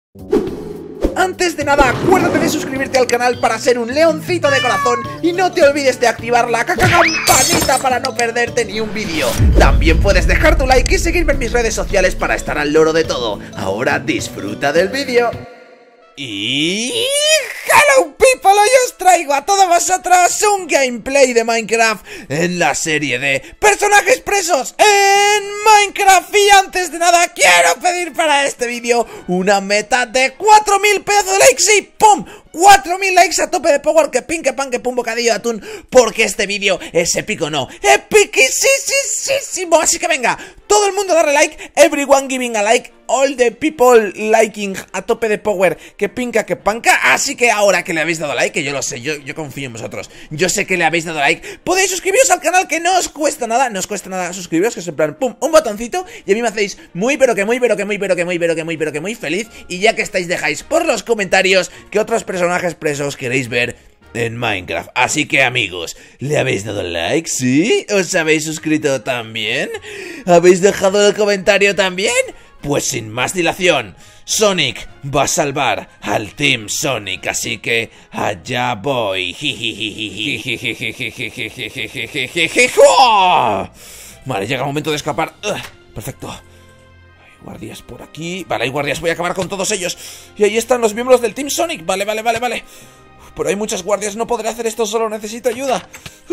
Antes de nada, acuérdate de suscribirte al canal para ser un leoncito de corazón y no te olvides de activar la campanita para no perderte ni un vídeo. También puedes dejar tu like y seguirme en mis redes sociales para estar al loro de todo. Ahora disfruta del vídeo. Y... ¡Hello people! Hoy os traigo a todos vosotros un gameplay de Minecraft en la serie de personajes presos en Minecraft. Y antes de nada quiero pedir para este vídeo una meta de 4000 pedazos de likes y ¡pum! 4000 likes a tope de power, que pin, que pan, que pum, bocadillo de atún, porque este vídeo es épico, no, epiquisísimo. Así que venga, todo el mundo darle like, everyone giving a like, all the people liking a tope de power, que pinca, que panca. Así que ahora que le habéis dado like, que yo lo sé, yo confío en vosotros, yo sé que le habéis dado like, podéis suscribiros al canal, que no os cuesta nada, suscribiros, que es en plan, pum, un botoncito, y a mí me hacéis muy feliz. Y ya que estáis, dejáis por los comentarios que otros personajes presos queréis ver en Minecraft. Así que amigos, ¿le habéis dado like? ¿Sí? ¿Os habéis suscrito también? ¿Habéis dejado el comentario también? Pues sin más dilación, Sonic va a salvar al Team Sonic, así que allá voy. Vale, llega el momento de escapar. Perfecto. Hay guardias por aquí. Vale, hay guardias, voy a acabar con todos ellos. Y ahí están los miembros del Team Sonic. Vale. Pero hay muchas guardias, no podré hacer esto solo, necesito ayuda.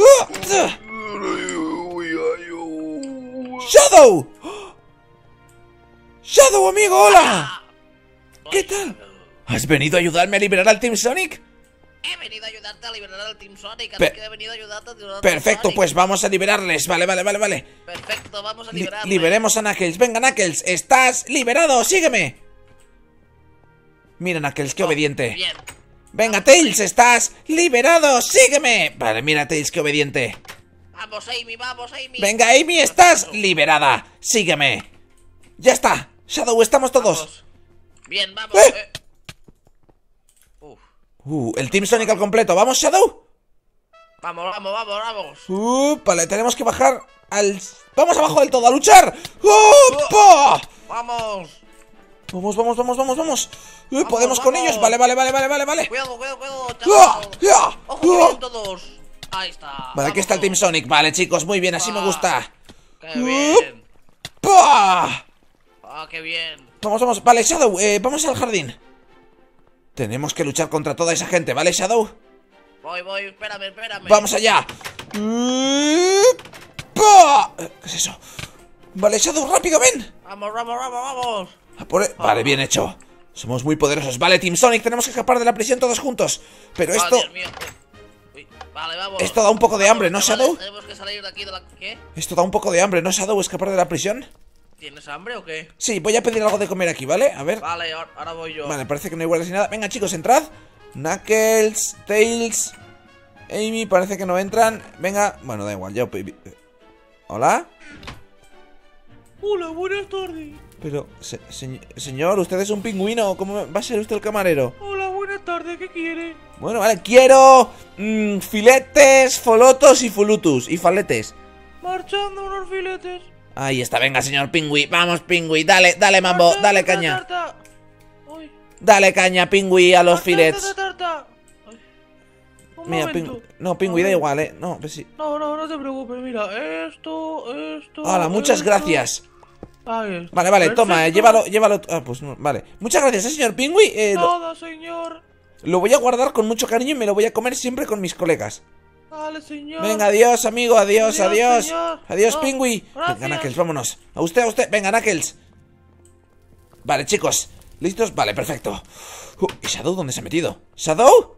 ¡Shadow! ¡Shadow, amigo! ¡Hola! ¿Qué tal? ¿Has venido a ayudarme a liberar al Team Sonic? He venido a ayudarte a liberar al Team Sonic. Así que he venido a ayudarte a liberar al Perfecto, Team Sonic. pues vamos a liberarles. Vale. Perfecto, vamos a liberarles. Liberemos a Knuckles. Venga, Knuckles, estás liberado, sígueme. Mira, Knuckles, qué obediente. Bien. Venga, Tails, estás liberado, sígueme. Vale, mira, Tails, qué obediente. Vamos, Amy, vamos, Amy. Venga, Amy, estás liberada, sígueme. Ya está, Shadow, estamos todos. Vamos. Bien, vamos. El Team Sonic al completo. ¿Vamos, Shadow? Vamos. Vale, tenemos que bajar al... ¡Vamos abajo del todo, a luchar! ¡Opa! Vamos. Vamos. Podemos con ellos. Vale. Cuidado, chaval. Ojo, que vienen todos. Ahí está. Vale, aquí está el Team Sonic. Vale, chicos, muy bien, así me gusta. Qué bien. Qué bien. Vamos. Vale, Shadow, vamos al jardín. Tenemos que luchar contra toda esa gente, ¿vale, Shadow? Voy, espérame. ¡Vamos allá! ¿Qué es eso? Vale, Shadow, rápido, ven. Vamos. Vale, bien hecho. Somos muy poderosos. Vale, Team Sonic, tenemos que escapar de la prisión todos juntos. Pero esto... Dios mío. Vale, vamos. Esto da un poco de hambre, ¿no, Shadow? Tenemos que salir de aquí de la... ¿Qué? Esto da un poco de hambre, ¿no, Shadow? ¿Escapar de la prisión? ¿Tienes hambre o qué? Sí, voy a pedir algo de comer aquí, ¿vale? A ver. Vale, ahora voy yo. Vale, parece que no hay guardias ni nada. Venga, chicos, entrad. Knuckles, Tails, Amy, parece que no entran. Venga, bueno, da igual, yo... ¿Hola? Hola, buenas tardes. Pero, señor, usted es un pingüino. ¿Cómo va a ser usted el camarero? Hola, buenas tardes, ¿qué quiere? Bueno, vale, quiero... filetes, folotos y fulutus. Y faletes. Marchando unos filetes. Ahí está, venga, señor Pingüi. Vamos, Pingüi, dale mambo, dale caña. Dale caña, Pingüi, a los filets. Mira, Pingüi, da igual, No, pues sí. No te preocupes, mira, esto. Hola, muchas gracias. Ahí está. Vale, Perfecto. toma, llévalo. Pues no, vale. Muchas gracias, señor Pingüi. Nada, señor. Lo voy a guardar con mucho cariño y me lo voy a comer siempre con mis colegas. Vale, señor. Venga, adiós, amigo, adiós. Señor. Adiós, No, Pingüi. gracias. Venga, Knuckles, vámonos. A usted. Venga, Knuckles. Vale, chicos. ¿Listos? Vale, perfecto. ¿Y Shadow dónde se ha metido? ¿Shadow?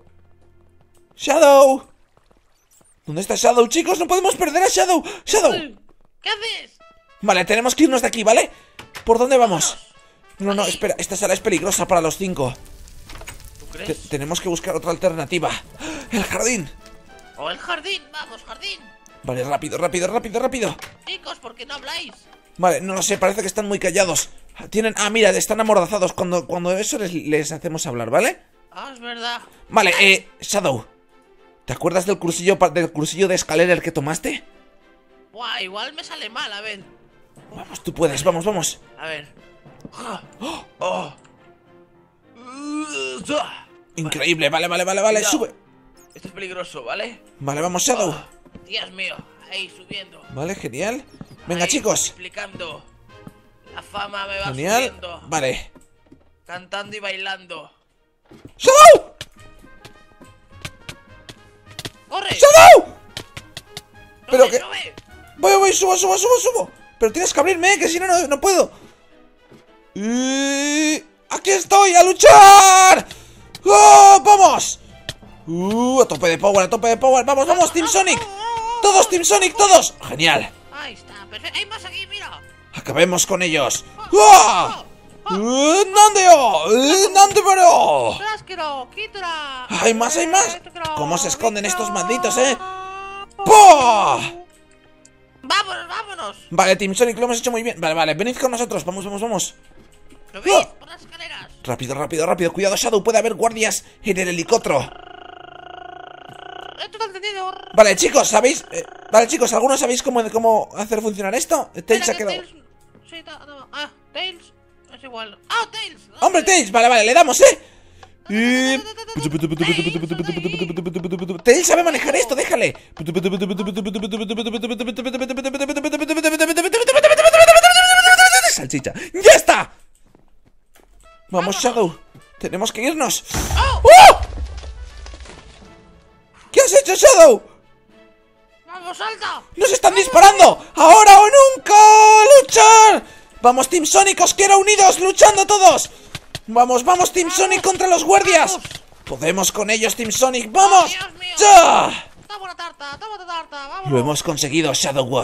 ¿Dónde está Shadow, chicos? No podemos perder a Shadow. ¡Shadow! ¿Qué haces? Vale, tenemos que irnos de aquí, ¿vale? ¿Por dónde vamos? No, espera, esta sala es peligrosa para los 5. ¿Tú crees? Tenemos que buscar otra alternativa. ¡El jardín! ¡O el jardín! ¡Vamos, jardín! Vale, rápido. Chicos, ¿por qué no habláis? Vale, no lo sé, parece que están muy callados. Mira, están amordazados. Cuando eso les hacemos hablar, ¿vale? Es verdad. Vale, Shadow, ¿te acuerdas del cursillo de escalera que tomaste? Buah, igual me sale mal, a ver. Vamos, tú puedes, vamos. A ver. Increíble, vale, sube. Esto es peligroso, ¿vale? Vale, vamos, Shadow. Dios mío, ahí subiendo. Vale, genial. Venga, Ahí, chicos. Explicando. La fama me va Genial. subiendo. Vale. Cantando y bailando. ¡Shadow! ¡Corre! ¡Shadow! Pero ¡Sube, que... sube! Voy, subo. Pero tienes que abrirme, que si no, no puedo. ¡Aquí estoy, a luchar! ¡Oh, vamos! A tope de power. Vamos, Team Sonic. Todos, Team Sonic, todos. Genial. Ahí está, perfecto. Hay más aquí, mira. Acabemos con ellos. ¿Dónde moro? Hay más. ¿Cómo se esconden estos malditos, ¡Pah! Vámonos. Vale, Team Sonic, lo hemos hecho muy bien. Vale, venid con nosotros, vamos. ¿Lo veis? Por las escaleras. Rápido. Cuidado, Shadow, puede haber guardias en el helicóptero. Esto está entendido. Vale, chicos, ¿sabéis? ¿algunos sabéis cómo hacer funcionar esto? Tails ha quedado... Sí, Tails. Es igual. Tails. ¡Hombre, Tails! Vale, le damos, Tails sabe manejar esto, déjale. Salchicha. ¡Ya está! Vamos, Shadow. Tenemos que irnos. ¡Oh! ¿Qué has hecho, Shadow? ¡Vamos, salta! ¡Nos están disparando! ¡Ahora o nunca! ¡Luchar! ¡Vamos, Team Sonic! ¡Os quiero unidos! ¡Luchando todos! ¡Vamos, Team Sonic contra los guardias! ¡Podemos con ellos, Team Sonic! ¡Vamos! Dios mío. ¡Ya! Toma la tarta, vámonos. Lo hemos conseguido, Shadow.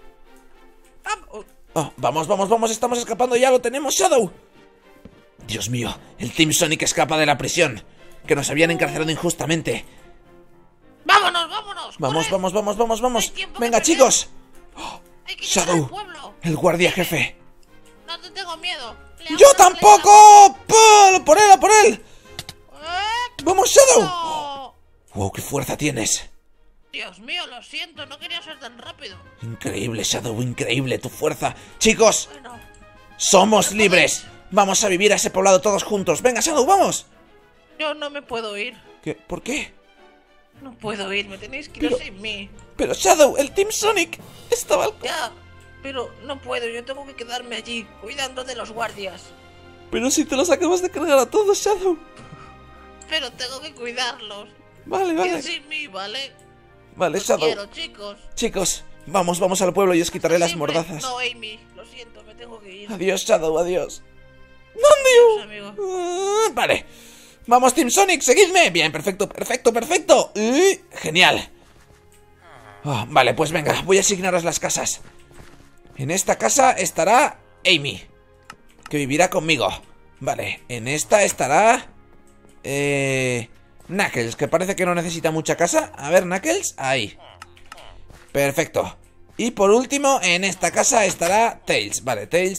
Vamos, estamos escapando ya, lo tenemos, Shadow. Dios mío, el Team Sonic escapa de la prisión, que nos habían encarcelado injustamente. Vámonos. Vamos. Tiempo Venga, que chicos. Hay que llegar al Shadow, pueblo. el guardia jefe. No te tengo miedo. ¡Yo tampoco! ¡Por él! ¡Vamos, Shadow! No. ¡Wow, qué fuerza tienes! Dios mío, lo siento, no quería ser tan rápido. Increíble, Shadow, increíble tu fuerza. Chicos, Bueno, somos libres. Vamos a vivir a ese poblado todos juntos. Venga, Shadow, vamos. yo no me puedo ir. ¿Qué? ¿Por qué? No puedo ir, me tenéis que ir sin mí. Pero Shadow, el Team Sonic estaba al... Ya, pero no puedo, yo tengo que quedarme allí, cuidando de los guardias. Pero si te los acabas de cargar a todos, Shadow. Pero tengo que cuidarlos. Vale. Ir sin mí, ¿vale? Vale, Los Shadow. quiero, chicos. Chicos, vamos al pueblo y os quitaré las Siempre. mordazas. No, Amy, lo siento, me tengo que ir. Adiós, Shadow, adiós. Adiós, amigo. Vale. Vamos, Team Sonic, seguidme. Bien, perfecto. Genial. Vale, pues venga, voy a asignaros las casas. En esta casa estará Amy, que vivirá conmigo. Vale, en esta estará Knuckles, que parece que no necesita mucha casa. A ver, Knuckles, ahí. Perfecto. Y por último, en esta casa estará Tails. Vale, Tails.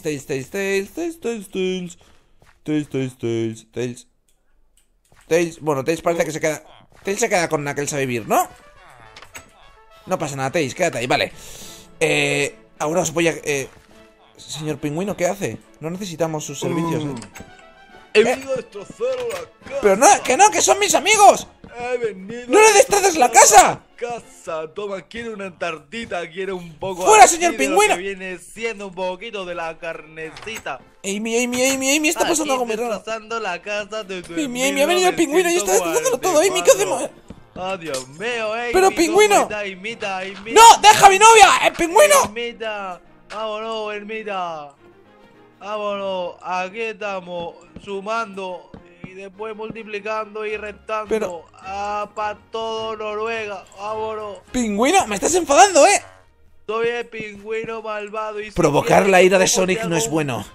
Bueno, Tails parece que se queda... Tails se queda con Knuckles a vivir, ¿no? No pasa nada, Tails, quédate ahí, vale. Ahora os voy a... Señor Pingüino, ¿qué hace? No necesitamos sus servicios, He venido a destrozaros la casa. Pero no, que son mis amigos. He venido ¡No le destroces la casa! Casa, toma, quiere una tartita, quiere un poco. ¡Fuera, así señor de Pingüino! Lo que viene siendo un poquito de la carnecita. Amy, está pasando algo muy raro. Destrozando la casa de tu Amy, ha venido el pingüino y está destrozándolo todo. Amy, ¿qué hacemos? ¡Oh, Dios mío, Amy! ¡Pero, pingüino! Imita. ¡No! ¡Deja a mi novia! ¡El pingüino! Imita. Vámonos, Ermita. Vámonos, aquí estamos sumando y después multiplicando y restando. Pero... para todo Noruega, vámonos. Pingüino, me estás enfadando, Soy el pingüino malvado y... Provocar la ira de Sonic no es bueno.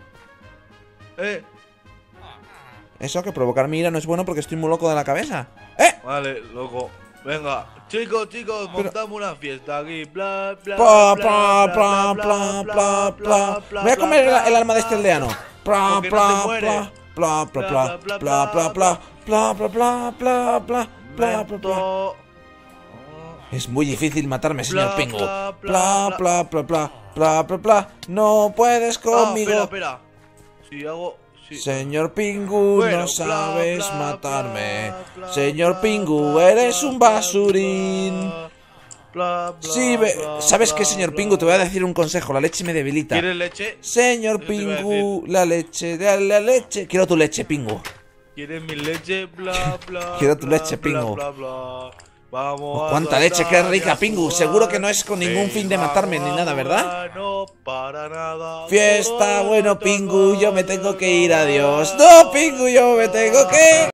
Eso, que provocar mi ira no es bueno porque estoy muy loco de la cabeza. Vale, loco. Venga, chicos, montamos una fiesta aquí. Bla, bla, Voy a comer el alma de este aldeano. Es muy difícil matarme, señor Pingu. No puedes conmigo. Espera. sí. Señor Pingu, Bueno, no bla, sabes bla, matarme. bla, bla, Señor bla, Pingu, bla, eres bla, un bla, basurín. bla, bla, Sí, bla, ¿sabes bla, qué, señor bla, Pingu? Te voy a bla. decir un consejo, la leche me debilita. ¿Quieres leche? Señor Eso te iba a Pingu, la leche, la leche. Quiero tu leche, Pingu. ¿Quieres mi leche? Bla, bla, Quiero tu bla, leche, bla, Pingu. bla, bla. Vamos Oh, a cuánta leche, qué saltar y rica, a Pingu. jugar. Seguro que no es con ningún fin de Vamos matarme ni a nada, ¿verdad? jugar, no para nada. Fiesta, bueno, Pingu, yo me tengo que ir, adiós. No, Pingu, yo me tengo que ir.